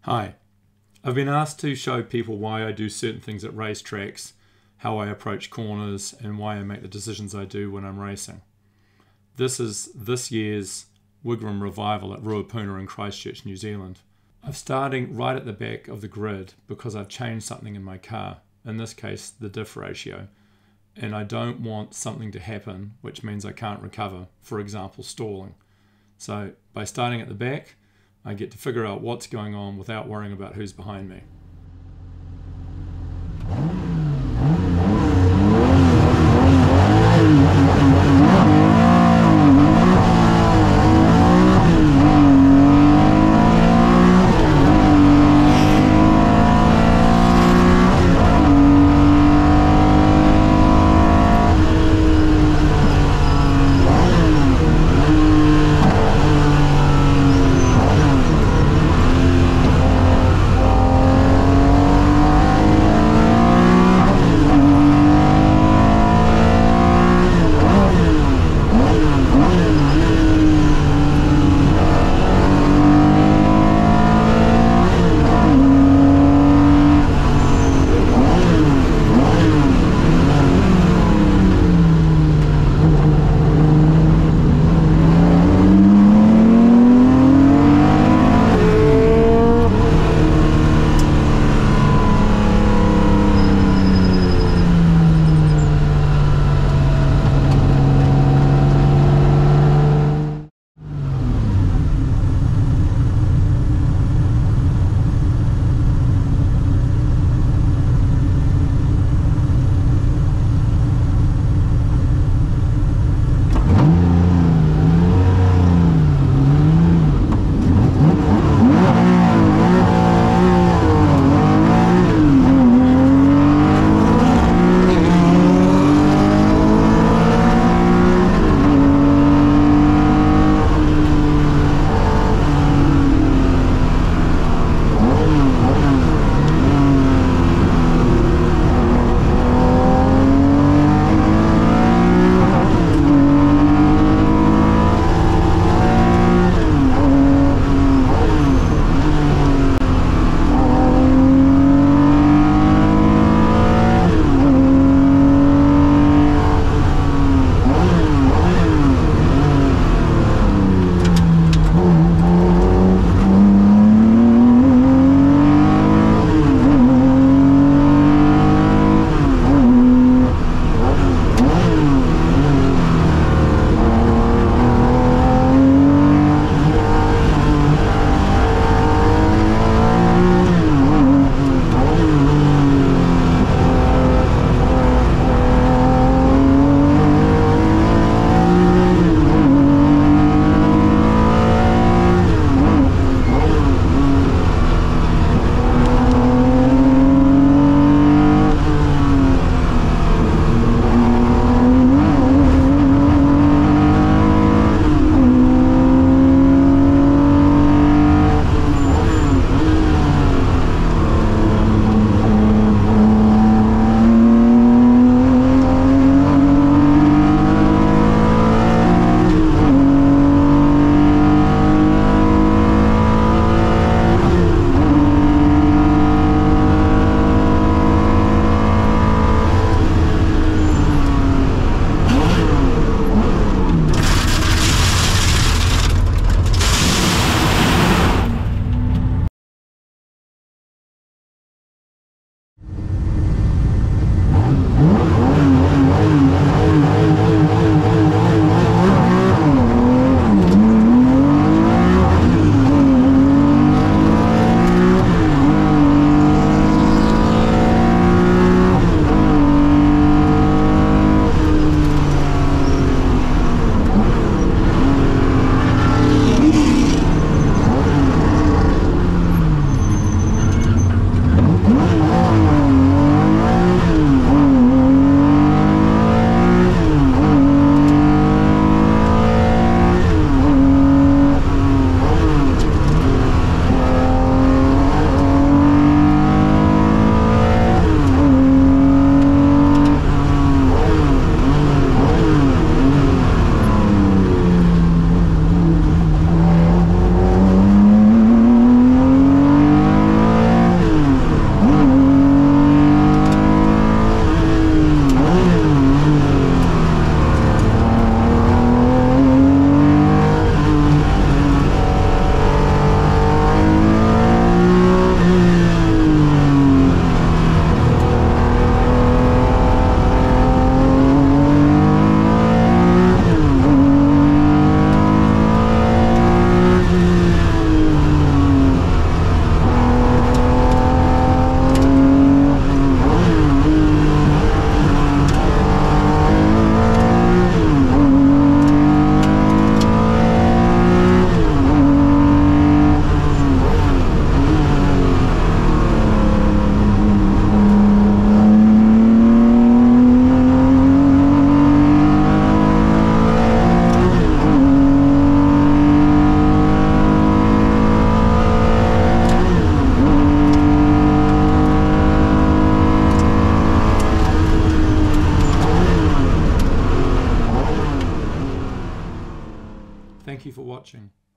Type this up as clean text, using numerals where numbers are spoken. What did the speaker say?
Hi, I've been asked to show people why I do certain things at racetracks, how I approach corners, and why I make the decisions I do when I'm racing. This is this year's Wigram revival at Ruapuna in Christchurch, New Zealand. I'm starting right at the back of the grid because I've changed something in my car, in this case the diff ratio, and I don't want something to happen which means I can't recover, for example stalling. So by starting at the back, I get to figure out what's going on without worrying about who's behind me. Thank you for watching.